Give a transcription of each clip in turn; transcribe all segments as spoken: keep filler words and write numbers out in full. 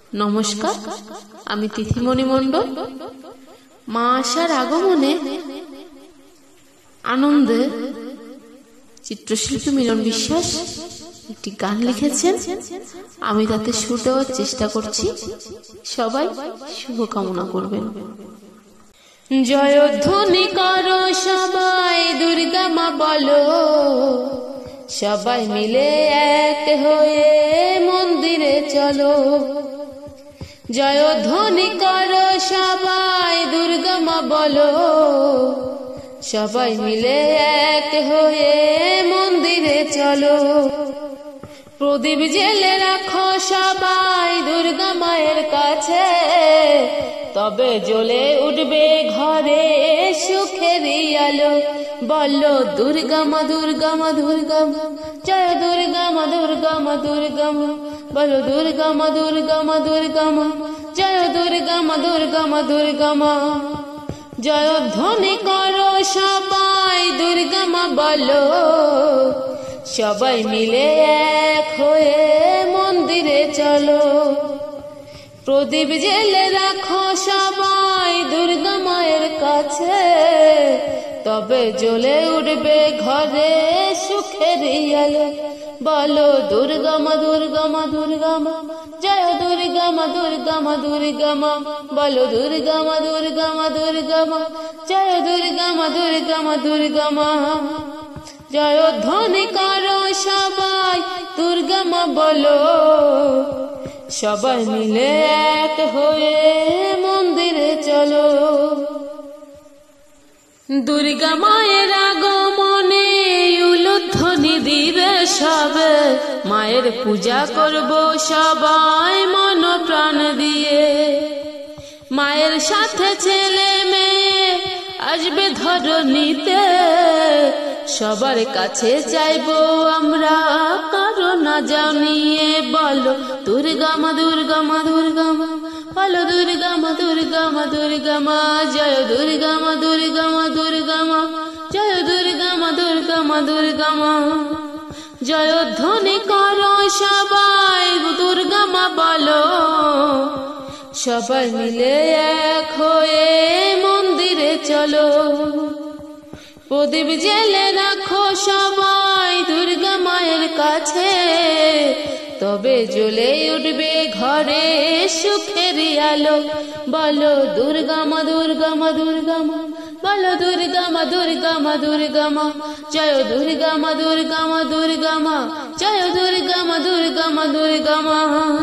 নমস্কার, আমি তিথিমণি মণ্ডল। মা আসার আগমনে আনন্দে চিত্রশিল্পী মিলন বিশ্বাস একটি গান লিখেছেন। আমি তাতে সুর দেওয়ার চেষ্টা করছি, সবাই শুভকামনা করবেন। জয়ধ্বনি করো সবাই, দুর্গা মা বলো, সবাই মিলে এক হয়ে মন্দিরে চলো। জয়ধ্বনি করো সবাই, দুর্গা মা বলো, সবাই মিলে এক হয়ে মন্দিরে চলো। প্রদীপ জেলে রাখো সবাই দুর্গা মায়ের কাছে, তবে জ্বলে উঠবে ঘরে সুখের আলো। বলো দুর্গা মা, দুর্গা মা, দুর্গা মা, জয় দুর্গা মা, দুর্গা মা, দুর্গা মা। বলো দুর্গা মা, দুর্গা মা, দুর্গা মা, জয় দুর্গা মা, দুর্গা মা, দুর্গা মা। জয়ধ্বনি করো সবাই, দুর্গা মা বলো, সবাই মিলে এক হয়ে মন্দিরে চলো। প্রদীপ জেলে রাখো সবাই দুর্গা মায়ের কাছে, তবে জ্বলে উঠবে ঘরে সুখের আলো। বলো দুর্গা মা, দুর্গা মা, দুর্গা মা, জয় দুর্গা মা, দুর্গা মা, দুর্গা মা। বলো দুর্গা মা, দুর্গা মা, দুর্গা মা, জয় দুর্গা মা, দুর্গা মা, দুর্গা মা। জয়ধ্বনি করো সবাই দুর্গা মা বলো, সবাই মিলে এক হয়ে মন্দিরে চলো। দুর্গা মায়ের আগমনে উলুধ্বনি দিবে সবে, মায়ের পূজা করব সবাই মন প্রাণ দিয়ে। মায়ের সাথে ছেলে মেয়ে আসবে ধরণীতে, সবার কাছে চাইবো আমরা কারো না জানিয়ে। বলো দুর্গা মা, দুর্গা মা, দুর্গা মা, বলো দুর্গা মা, দুর্গা মা, দুর্গা মা। জয় দুর্গা মা, দুর্গা মা, দুর্গা মা, জয় দুর্গা মা, দুর্গা মা, দুর্গা মা। জয়ধ্বনি করো সবাই দুর্গা মা বলো, সবাই মিলে এক হয়ে মন্দিরে চলো। প্রদীপ জেলে রাখো সবাই দুর্গা মায়ের কাছে, তবে জ্বলে উঠবে ঘরে সুখের আলো। বলো দুর্গা মা, দুর্গা মা, দুর্গা মা, বলো দুর্গা মা, দুর্গা মা, দুর্গা মা। জয় দুর্গা মা, দুর্গা মা, দুর্গা মা, জয় দুর্গা মা, দুর্গা মা, দুর্গা মা।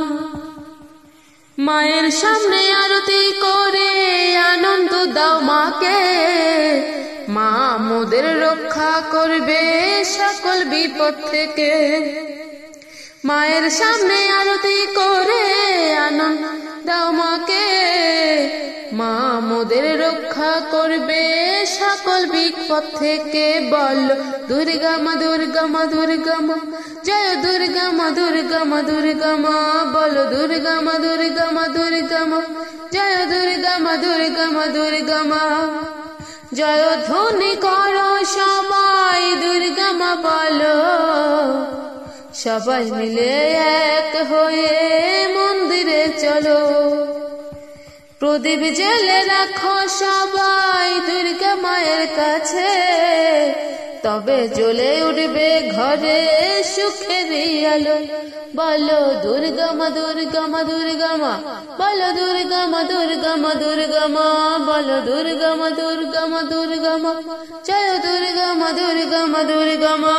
মায়ের সামনে আরতি করে আনন্দ দাও মাকে, মা মোদের রক্ষা করবে সকল বিপদ থেকে। মায়ের সামনে আরতি করে আনন্দ দাও মাকে, মা মোদের রক্ষা করবে সকল বিপদ থেকে। বল দুর্গা মা, দুর্গা মা, দুর্গা মা, জয় দুর্গা মা, দুর্গা মা, দুর্গা মা। বলো দুর্গা মা, দুর্গা মা, দুর্গা মা, জয় দুর্গা মা, দুর্গা মা, দুর্গা মা। জয়ধ্বনি করো সবাই দুর্গা মা বলো, সবাই মিলে এক হয়ে মন্দিরে চলো। প্রদীপ জেলে রাখো সবাই দুর্গা মায়ের কাছে, তবে জ্বলে উঠবে ঘরে সুখের আলো। বলো দুর্গা মা, দুর্গা মা, দুর্গা মা, বলো দুর্গা মা, দুর্গা মা, দুর্গা মা। বলো দুর্গা মা, দুর্গা মা, দুর্গা মা, জয় দুর্গা মা, দুর্গা মা, দুর্গা মা।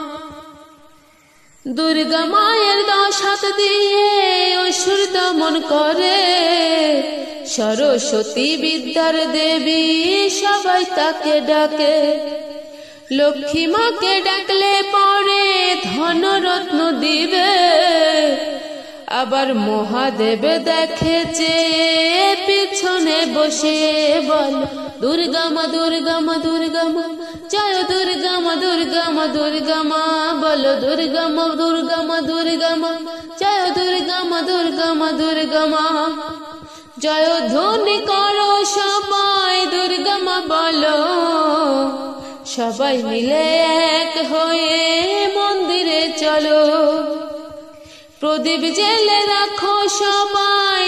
দুর্গা মায়ের দশ হাত দিয়ে অসুর দমন করে, সরস্বতী বিদ্যার দেবী সবাই তাকে ডাকে। লক্ষ্মী মাকে ডাকলে পরে ধনরত্ন দিবে, আবার মহাদেব দেখেছে পিছনে বসে। বল দুর্গা মা, দুর্গা মা, দুর্গা মা, জয় দুর্গা মা, দুর্গা মা, দুর্গা মা। বলো দুর্গা মা, দুর্গা মা, দুর্গা মা, জয় দুর্গা মা, দুর্গা মা, দুর্গা মা। জয়ধ্বনি করো সবাই দুর্গা মা বলো, সবাই মিলে এক হয়ে মন্দিরে চলো। প্রদীপ জেলে রাখো সবাই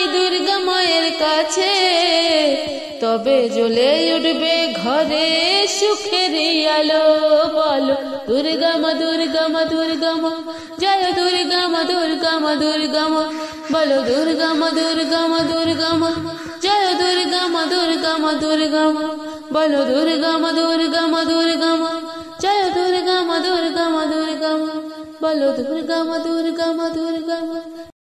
কাছে, তবে জ্বলে উঠবে ঘরে সুখের আলো। বলো দুর্গা মা দুর্গা মা দুর্গা মা, জয় দুর্গা মা দুর্গা মা দুর্গা মা। বলো দুর্গা মা দুর্গা মা দুর্গা মা, জয় দুর্গা মা দুর্গা মা দুর্গা মা। বলো দুর্গা মা দুর্গা মা দুর্গা মা, জয় দুর্গা মা দুর্গা মা দুর্গা মা। বলো দুর্গা মা দুর্গা মা দুর্গা মা।